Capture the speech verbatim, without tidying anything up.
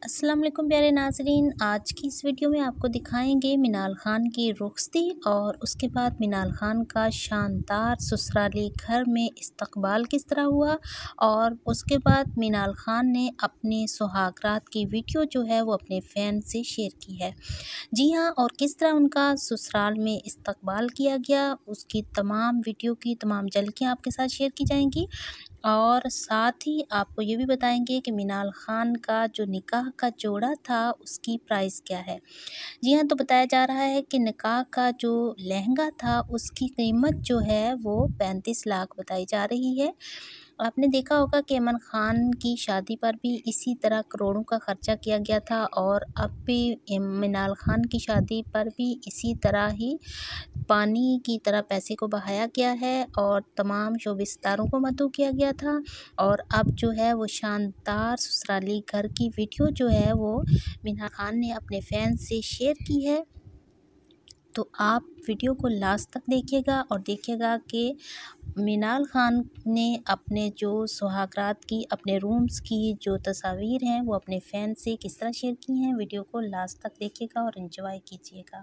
अस्सलाम वालेकुम प्यारे नाज़रीन। आज की इस वीडियो में आपको दिखाएंगे मिनाल खान की रुखसती और उसके बाद मिनाल खान का शानदार ससुराली घर में इस्तकबाल किस तरह हुआ और उसके बाद मिनाल खान ने अपने सुहागरात की वीडियो जो है वो अपने फ़ैन से शेयर की है। जी हाँ, और किस तरह उनका ससुराल में इस्तकबाल किया गया, उसकी तमाम वीडियो की तमाम झलकियाँ आपके साथ शेयर की जाएंगी। और साथ ही आपको ये भी बताएंगे कि मिनाल खान का जो निकाह का जोड़ा था उसकी प्राइस क्या है। जी हाँ, तो बताया जा रहा है कि निकाह का जो लहंगा था उसकी कीमत जो है वो पैंतीस लाख बताई जा रही है। आपने देखा होगा कि अमन खान की शादी पर भी इसी तरह करोड़ों का खर्चा किया गया था और अब भी मिनाल खान की शादी पर भी इसी तरह ही पानी की तरह पैसे को बहाया गया है और तमाम शोबे सितारों को मदऊ किया गया था। और अब जो है वो शानदार ससुराली घर की वीडियो जो है वो मिनाल खान ने अपने फैन से शेयर की है। तो आप वीडियो को लास्ट तक देखिएगा और देखिएगा कि मिनाल खान ने अपने जो सुहागरात की अपने रूम्स की जो तस्वीर हैं वो अपने फ़ैन से किस तरह शेयर की हैं। वीडियो को लास्ट तक देखिएगा और एंजॉय कीजिएगा।